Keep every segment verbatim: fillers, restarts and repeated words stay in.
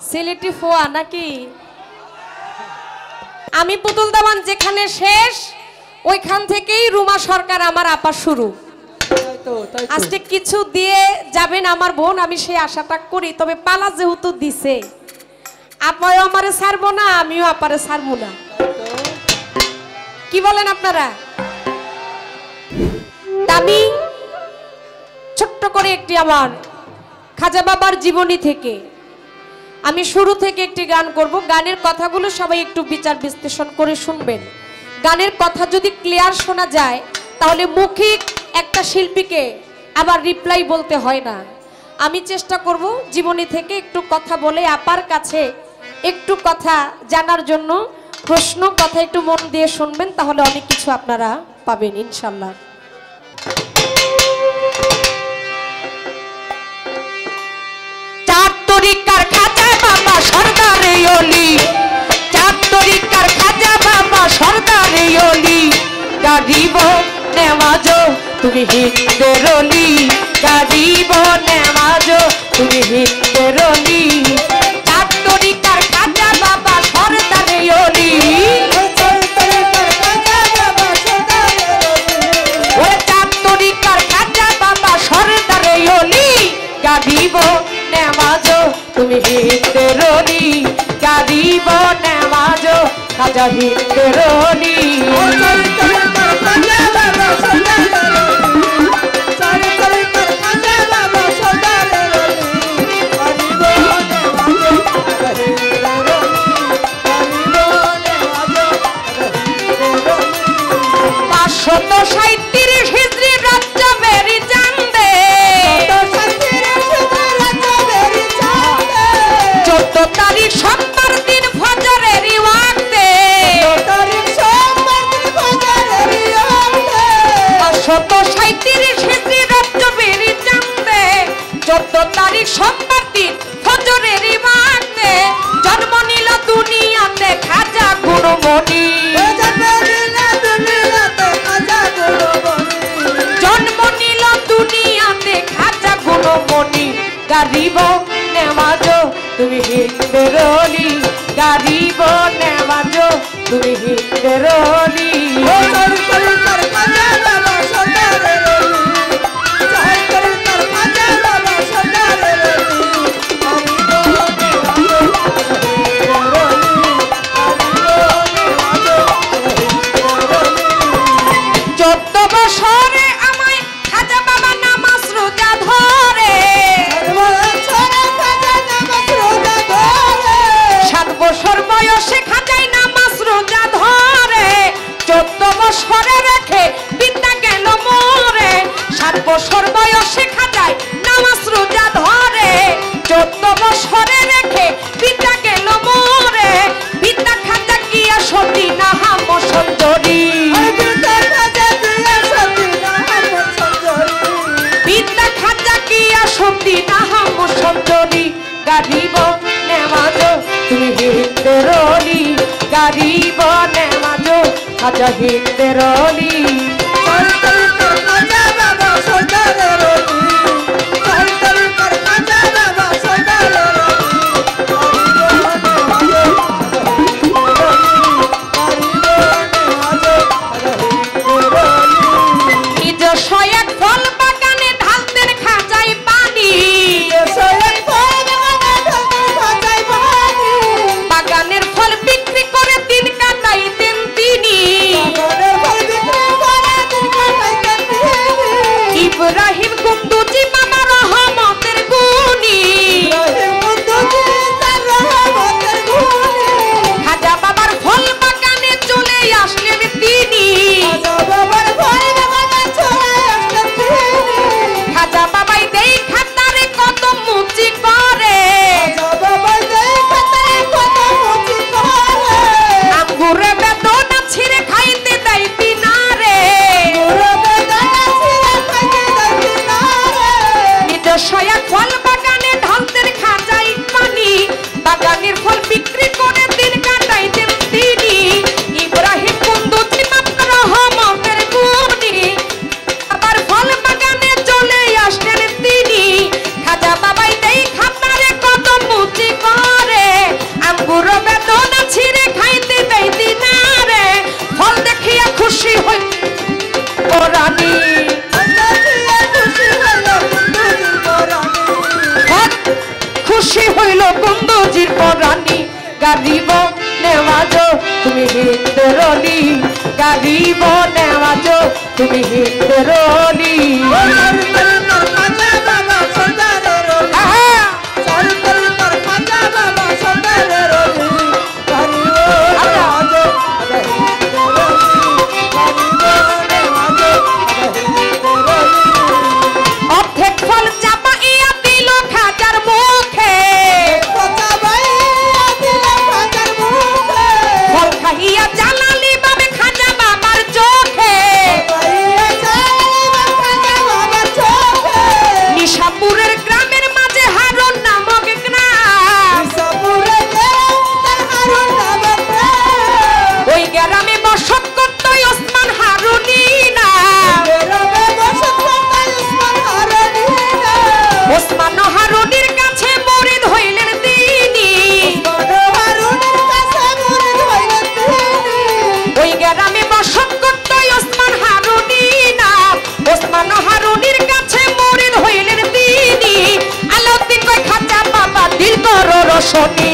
সিলেটি ফোয়া নাকি? আমি পুতুল দামান যেখানে শেষ ওইখান থেকেই রুমা সরকার আমার আপা শুরু। আজকে কিছু দিয়ে যাবেন আমার বোন, আমি সেই আশাটা করি। তবে পালা যেহেতু দিছে, আপাও আমারে ছাড়বো না, আমিও আপারে ছাড়বো না। কি বলেন আপনারা? আমি ছোট্ট করে একটি আমার খাজা বাবার জীবনী থেকে আমি শুরু থেকে একটি গান করব। গানের কথাগুলো সবাই একটু বিচার বিশ্লেষণ করে শুনবেন। গানের কথা যদি ক্লিয়ার শোনা যায় তাহলে মৌখিক একটা শিল্পীকে আবার রিপ্লাই বলতে হয় না। আমি চেষ্টা করব জীবনী থেকে একটু কথা বলে আপার কাছে একটু কথা জানার জন্য। প্রশ্ন কথা একটু মন দিয়ে শুনবেন, তাহলে অনেক কিছু আপনারা পাবেন ইনশাল্লাহ। চার তরিকার খাজা বাবা সরদারে ওলি, চার তরিকার খাজা বাবা সরদারে ওলি, গারিব নেওয়াজো তুমি হিন্দের ওলি, গারিব নেওয়াজো তুমি হিন্দের ওলি। চার তরিকার খাজা বাবা সরদারে ওলি, চার তরিকার খাজা বাবা সরদারে ওলি, গারিব নেওয়াজো তুমি হিন্দের ওলি, গারিব নেওয়াজো খাজা হিন্দের ওলি। পাঁচশত সাঁইত্রিশ হিজরি রাজ্য বেরি জানদে, চোদ্দ তারিখ সোমবার দিন ফজরের ওয়াক্তে, পাঁচশত সাঁইত্রিশ হিজরি রাজ্য বেরি জানদে, চোদ্দ তারিখ সোমবার দিন ফজরের ওয়াক্তে জন্ম নিল দুনিয়াতে খাজা গুরুমণি, জন্ম নিল দুনিয়াতে খাজা গুরুমণি। গারিব নেওয়াজো তুমি হিন্দের ওলি, গারিব নেওয়াজো তুমি হিন্দের ওলি। চোদ্দ বছরে আমায় খাজা বাবা নামাজ রোজা ধরে, সাত বছর বয়সে খাজাই নামাজ রোজা ধরে, চোদ্দ বছরে রেখে বিদ্যা গেল মোরে, সাত বছর বয়সে খাজাই নামাজ রোজা ধরে, চোদ্দ বছরে রেখে বিদ্যা গেল মোরে, বিদ্যা খাজা গিয়া সতী নাহাম সুন্দরী, বিদ্যা খাজা গিয়া সতী নাহাম সুন্দরী। গারিব নেওয়াজো তুমি হিন্দের ওলি, গারিব নেওয়াজো খাজা হিন্দের ওলি। নিজস্ব এক ফল বাগানে ঢালতেন খাজাই পানি, বাগানের ফল বিক্রি করে দিন কাটাইতেন তিনি, ইব্রাহিম হইল কুন্দজির পরানি গারিব নেওয়াজ তুমি হিন্দরলি গারিব নেওয়াজ তুমি হিন্দরলি শনি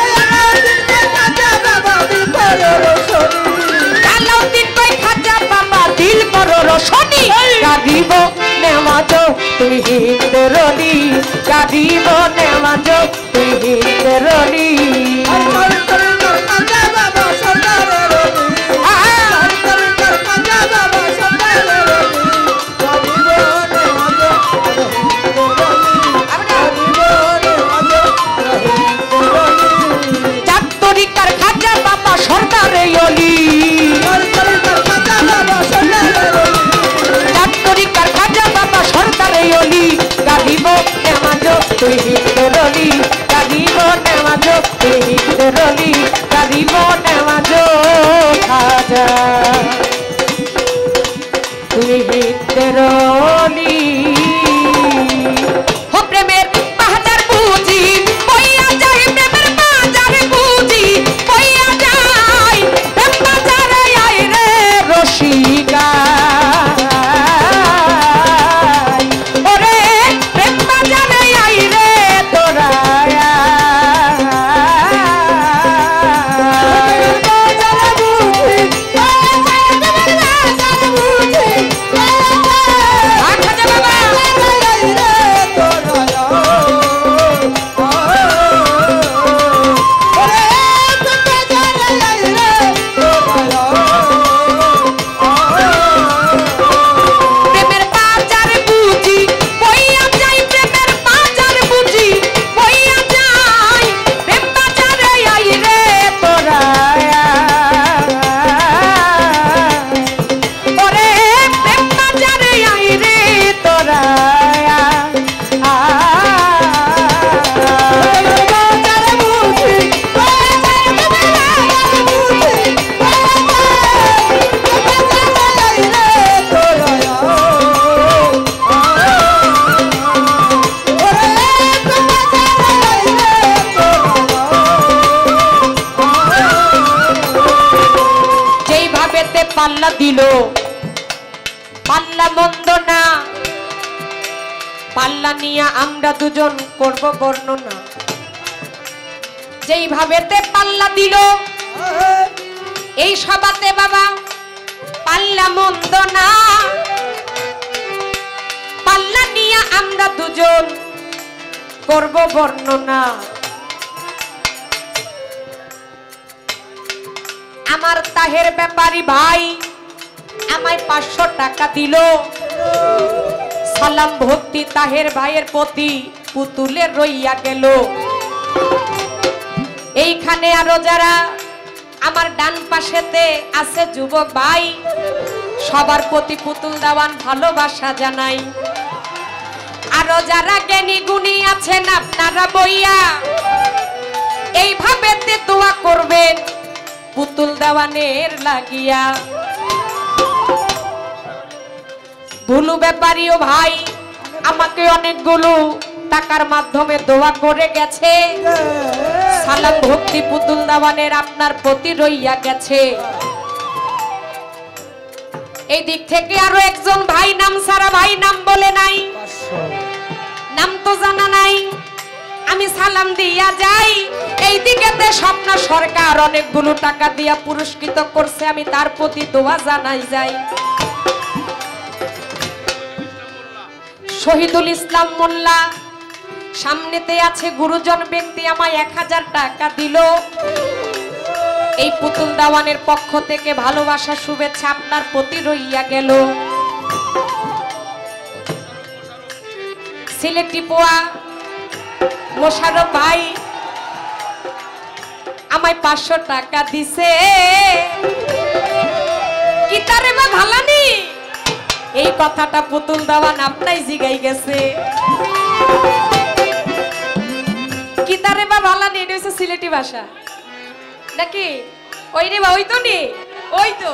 আলাউদ্দিন কই খাজা বাবা দিল করো রোশনি গারিব নেওয়াজ তুই হিন্দরলি গারিব নেওয়াজ তুই হিন্দরলি তুই হিন্দরলি গারিব নেওয়াজ তুই হিন্দরলি গারিব নেওয়াজ খাজা তুই হিন্দরলি ও প্রেমের বাজার বুঝি কইয়া যাই প্রেমের বাজার বুঝি কইয়া যাই প্রেম বাজারে আই রে রসিকা পাল্লা দিল পাল্লা মন্দ না পাল্লা নিয়ে আমরা দুজন করব বর্ণনা যেইভাবেতে পাল্লা দিল এই সভাতে বাবা পাল্লা মন্দ না পাল্লা নিয়ে আমরা দুজন করব বর্ণনা আমার তাহের ব্যাপারী ভাই আমায় পাঁচশো টাকা দিল সালাম ভক্তি তাহের ভাইয়ের প্রতি পুতুলে রইয়া গেল এইখানে আরো যারা আমার ডান পাশেতে আছে যুবক ভাই সবার প্রতি পুতুল দেওয়ান ভালোবাসা জানাই আরো যারা জ্ঞানী গুণী আছেন আপনারা বইয়া এইভাবে দোয়া করবেন পুতুল দেওয়ানের লাগিয়া ভুলু ব্যাপারীও ভাই আমাকে অনেকগুলো টাকার মাধ্যমে দোয়া করে গেছে সালাম ভক্তি পুতুল দেওয়ানের আপনার প্রতি রইয়া গেছে এই দিক থেকে আরো একজন ভাই নাম সারা ভাই নাম বলে নাই নাম তো জানা নাই আমি সালাম দিয়া যাই। এই দিকেতে স্বপ্ন সরকার অনেকগুলো টাকা দিয়া পুরস্কৃত করছে, আমি তার প্রতি দোয়া জানাই যাই। শহীদুল ইসলাম মোল্লা সামনেতে আছে গুরুজন ব্যক্তি, আমায় এক হাজার টাকা দিল। এই পুতুল দাওয়ানের পক্ষ থেকে ভালোবাসা শুভেচ্ছা আপনার প্রতি রইয়া গেল। সিলেটি পোয়া মোশারফ ভাই আমায় পাঁচশো টাকা দিছে। কি তারে বা ভালানি এই কথাটা পুতুল দাওয়ান আপনাই জিগাই গেছে। কি তারে বা ভালানি এটা হচ্ছে সিলেটি ভাষা নাকি? ওই রে বা ওই তো নি ওই তো।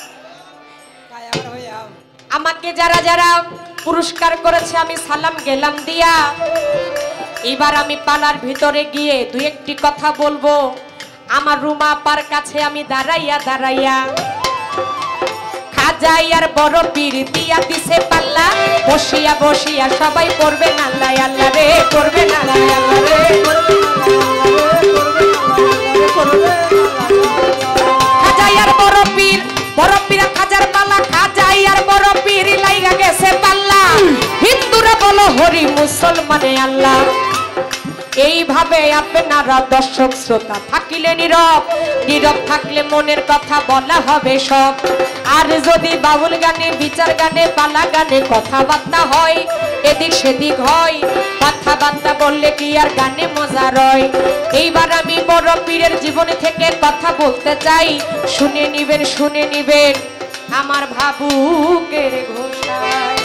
আমাকে যারা যারা পুরস্কার করেছে আমি সালাম গেলাম দিয়া। এবার আমি পালার ভিতরে গিয়ে দুই একটি কথা বলবো। আমার রুমা আপার কাছে আমি দাঁড়াইয়া দাঁড়াইয়া খাজাইয়ার বড় পীর দিয়া দিছে পাল্লা। বসিয়া বসিয়া সবাই করবে আল্লাহ আল্লাহ রে, করবে আল্লাহ আল্লাহ রে। খাজাইয়ার বড় পীর, বড় পীর খাজার পাল্লা। খাজাইয়ার বড় পীর লাইগা গেছে পাল্লা। হিন্দুরা বলো হরি, মুসলমানে আল্লাহ। এইভাবে আপনারা দর্শক শ্রোতা থাকিলে নীরব, নীরব থাকলে মনের কথা বলা হবে সব। আর যদি বাউল গানে, বিচার গানে, পালা গানে কথাবার্তা হয়, এদিক সেদিক হয়, কথাবার্তা বললে কি আর গানে মজা রয়? এইবার আমি বড় পীরের জীবন থেকে কথা বলতে চাই। শুনে নিবেন, শুনে নিবেন আমার ভাবুকের ঘোষায়।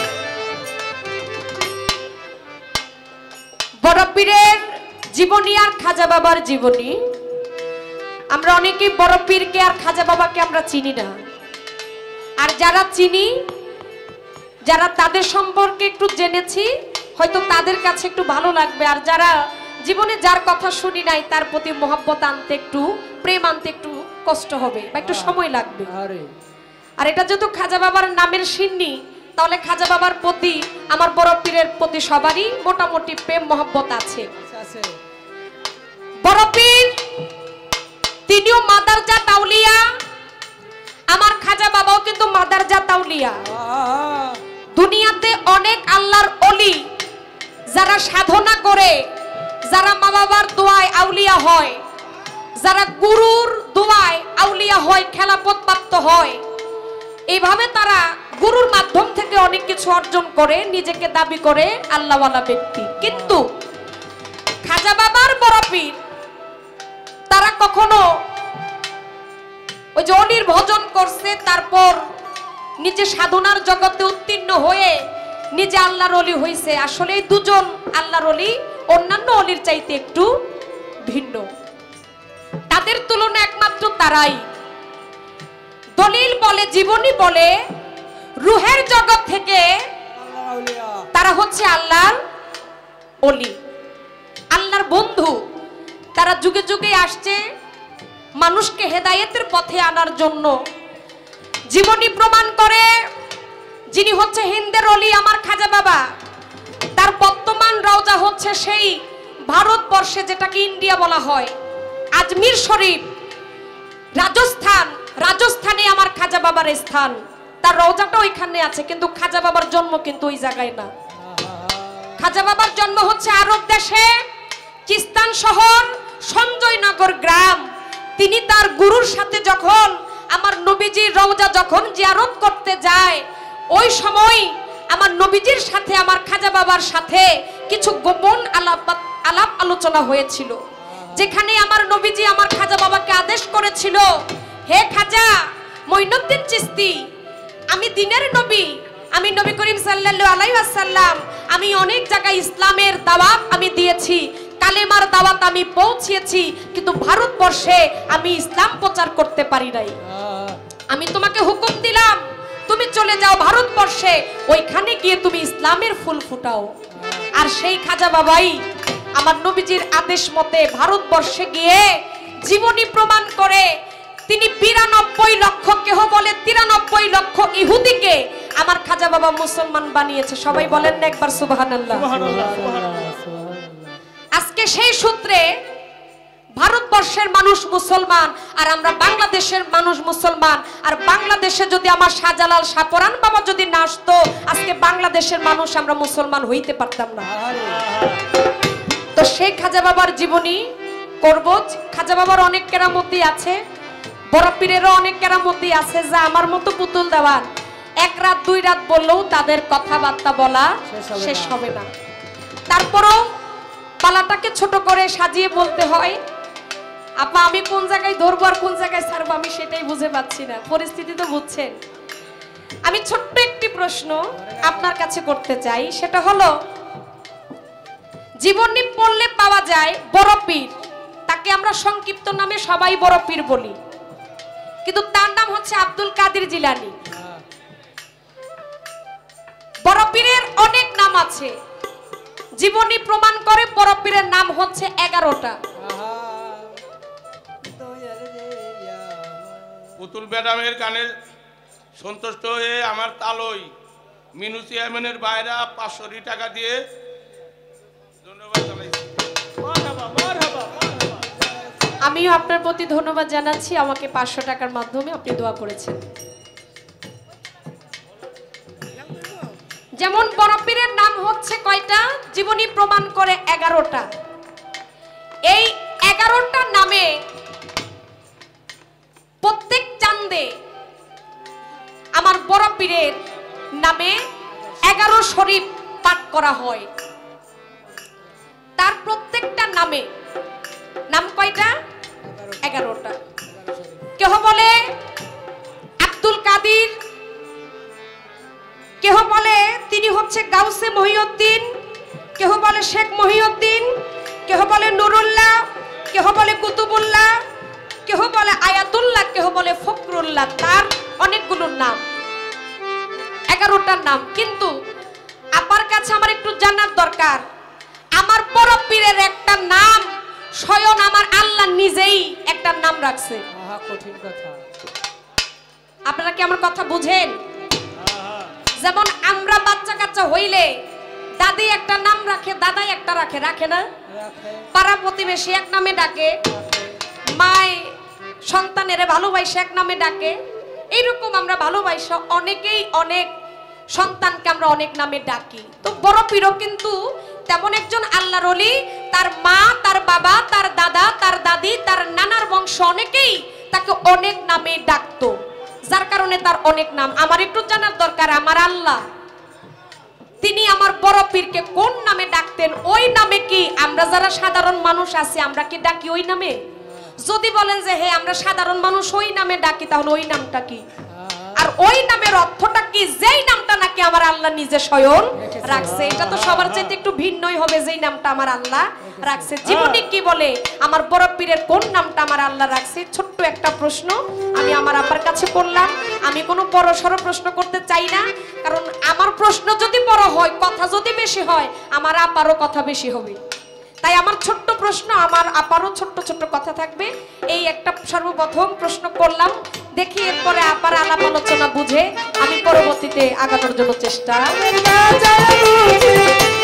বড় পীরের জীবনী আর খাজা বাবার জীবনী, আমরা অনেকেই বড় পীরকে আর খাজা বাবাকে আমরা চিনি না। আর যারা চিনি, যারা তাদের সম্পর্কে একটু জেনেছি, হয়তো তাদের কাছে একটু ভালো লাগবে। আর যারা জীবনে যার কথা শুনি নাই, তার প্রতি মহব্বত আনতে একটু, প্রেম আনতে একটু কষ্ট হবে বা একটু সময় লাগবে। আর এটা যেহেতু খাজা বাবার নামের সিন্নি, তাহলে খাজা বাবার প্রতি, আমার বড় পীরের প্রতি সবারই মোটামুটি প্রেম মহব্বত আছে। বড় পীর তিনিও মাদারজাত আউলিয়া, আমার খাজা বাবাও কিন্তু মাদারজাত আউলিয়া। দুনিয়াতে অনেক আল্লাহর ওলি যারা সাধনা করে, যারা মা বাবার দোয়ায় আউলিয়া হয়, যারা গুরুর দোয়ায় আউলিয়া হয়, খেলাফত প্রাপ্ত হয়, এইভাবে তারা গুরুর মাধ্যম থেকে অনেক কিছু অর্জন করে, নিজেকে দাবি করে আল্লাহওয়ালা ব্যক্তি। কিন্তু খাজা বাবার বড় পীর তারা কখনো ওই যে অলির ভজন করছে, তারপর নিজে সাধনার জগতে উত্তীর্ণ হয়ে নিজে আল্লাহর ওলি হয়েছে। আসলে এই দুজন আল্লাহর ওলি অন্যান্য অলির চাইতে একটু ভিন্ন। তাদের তুলনা একমাত্র তারাই। দলিল বলে, জীবনী বলে, রুহের জগৎ থেকে তারা হচ্ছে আল্লাহর ওলি, আল্লাহর বন্ধু। তারা যুগে যুগে আসছে মানুষকে হেদায়েতের পথে আনার জন্য। জীবনী প্রমাণ করে যিনি হচ্ছে হিন্দের ওলি আমার খাজা বাবা, তার বর্তমান রওজা হচ্ছে সেই ভারতবর্ষে যেটাকে ইন্ডিয়া বলা হয়, আজমির শরীফ, রাজস্থান। রাজস্থানে আমার খাজা বাবার স্থান, তার রওজাটা ওইখানে আছে, কিন্তু খাজা বাবার জন্ম কিন্তু ওই জায়গায় না। খাজা বাবার জন্ম হচ্ছে আরব দেশে, কিস্তান শহর, সঞ্জয়নগর গ্রাম। তিনি তার গুরুর সাথে যখন আমার নবীজির রওজা যখন জিয়ারত করতে যায়, ওই সময় আমার নবীজির সাথে আমার খাজা বাবার সাথে কিছু গোপন আলাপ আলাপ আলোচনা হয়েছিল, যেখানে আমার নবীজি আমার খাজা বাবাকে আদেশ করেছিল, হে খাজা মঈনুদ্দিন চিশতি, আমি দিনের নবী, আমি নবী করিম সাল্লাল্লাহু আলাইহি ওয়াসাল্লাম, আমি অনেক জায়গায় ইসলামের দাওয়াত আমি দিয়েছি, কালেমার দাওয়াত আমি পৌঁছিয়েছি, কিন্তু ভারতবর্ষে আমি ইসলাম প্রচার করতে পারি নাই। আমি তোমাকে হুকুম দিলাম তুমি চলে যাও ভারতবর্ষে, ওইখানে গিয়ে তুমি ইসলামের ফুল ফুটাও। আর সেই খাজা বাবাই আমার নবীজির আদেশ মতে ভারতবর্ষে গিয়ে জীবনী প্রমাণ করে তিনি বিরানব্বই লক্ষ, কেহ বলে তিরানব্বই লক্ষ ইহুদিকে আমার খাজা বাবা মুসলমান বানিয়েছে। সবাই বলেন না একবার সুবহানাল্লাহ। আজকে আজকে সেই সূত্রে ভারতবর্ষের মানুষ মুসলমান আর আমরা বাংলাদেশের মানুষ মুসলমান। আর বাংলাদেশে যদি আমার শাহজালাল শাহপরান বাবা যদি না আসতো আজকে বাংলাদেশের মানুষ আমরা মুসলমান হইতে পারতাম না। তো সেই খাজা বাবার জীবনী করব। খাজা বাবার অনেক কেরামতি আছে, বড় পীরেরও অনেক কেরামতি আছে, যা আমার মতো পুতুল দেওয়ান এক রাত দুই রাত বললেও তাদের কথাবার্তা বলা শেষ হবে না। তারপরও পালাটাকে ছোট করে সাজিয়ে বলতে হয়। আপা আমি কোন জায়গায় ধরবো আর কোন জায়গায় ছাড়বো আমি সেটাই বুঝে পাচ্ছি না, পরিস্থিতি তো বুঝছেন। আমি ছোট্ট একটি প্রশ্ন আপনার কাছে করতে চাই, সেটা হলো জীবনী পড়লে পাওয়া যায় বড় পীর, তাকে আমরা সংক্ষিপ্ত নামে সবাই বড় পীর বলি, কিন্তু তার নাম হচ্ছে আব্দুল কাদের জিলানী। বড় পীরের অনেক নাম আছে, জীবনী প্রমাণ করে বড় পীরের নাম হচ্ছে এগারোটা। পুতুল ম্যাডামের গানে সন্তুষ্ট হয়ে আমার তালই মিনু চেয়ারম্যানের বাইরা পাঁচশো টাকা দিয়ে ধন্যবাদ জানাইছি। আমিও আপনার প্রতি ধন্যবাদ জানাচ্ছি, আমাকে পাঁচশো টাকার মাধ্যমে আপনি দোয়া করেছেন। যেমন বড় পীরের নাম হচ্ছে কয়টা, জীবনী প্রমাণ করে এগারোটা। এই এগারোটা নামে প্রত্যেক চাঁদে আমার বড় পীরের নামে এগারো শরীফ পাঠ করা হয়। তার প্রত্যেকটা নামে নাম কয়টা, এগারোটা। কেহ বলে আব্দুল কাদির, কেহ বলে তিনি হচ্ছে গাউসে মহিউদ্দিন, কেহ বলে শেখ মহিউদ্দিন, কেহ বলে নুরুল্লাহ, কেহ বলে কুতুবুল্লাহ, কেহ বলে আয়াতুল্লাহ, কেহ বলে ফখরুল্লাহ। তার অনেকগুলো নাম, এগারোটার নাম। কিন্তু আপার কাছে আমার একটু জানার দরকার, আমার বড় পীরের একটা নাম স্বয়ং আমার আল্লাহ নিজেই একটা নাম রাখছে। কঠিন কথা। আপনারা কি আমার কথা বুঝেন? যেমন আমরা বাচ্চা কাচ্চা হইলে দাদি একটা নাম রাখে, দাদাই একটা রাখে, রাখে না? পাড়া প্রতিবেশী এক নামে ডাকে, মায় সন্তানের ভালোবাসে এক নামে ডাকে। এইরকম আমরা ভালোবাসা অনেকেই অনেক সন্তানকে আমরা অনেক নামে ডাকি। তো বড় পীরও কিন্তু তেমন একজন আল্লাহর ওলি, তার মা, তার বাবা, তার দাদা, তার দাদি, তার নানার বংশ অনেকেই তাকে অনেক নামে ডাকতো, যার কারণে তার অনেক নাম। আমার একটু জানার দরকার, আমার আল্লাহ তিনি আমার বড় পীরকে কোন নামে ডাকতেন? ওই নামে কি আমরা যারা সাধারণ মানুষ আছি আমরা কি ডাকি ওই নামে? যদি বলেন যে হ্যাঁ আমরা সাধারণ মানুষ ওই নামে ডাকি, তাহলে ওই নামটা কি? আর ওই নামের অর্থটা কি? যেই নামটা নাকি আমার আল্লাহ নিজে স্বয়ং রাখছে, এটা তো সবার চাইতে একটু ভিন্নই হবে। যেই নামটা আমার আল্লাহ রাখছে, জীবনী কি বলে আমার বড় পীরের কোন নামটা আমার আল্লাহ রাখছে? ছোট্ট একটা প্রশ্ন আমি আমার আব্বার কাছে করলাম। আমি কোনো বড় সড়ো প্রশ্ন করতে চাই না, কারণ আমার প্রশ্ন যদি বড় হয়, কথা যদি বেশি হয়, আমার আব্বারও কথা বেশি হবে। তাই আমার ছোট্ট প্রশ্ন, আমার আপারও ছোট্ট ছোট্ট কথা থাকবে। এই একটা সর্বপ্রথম প্রশ্ন করলাম, দেখি এরপরে আপার আলাপ আলোচনা বুঝে আমি পরবর্তীতে আগানোর জন্য চেষ্টা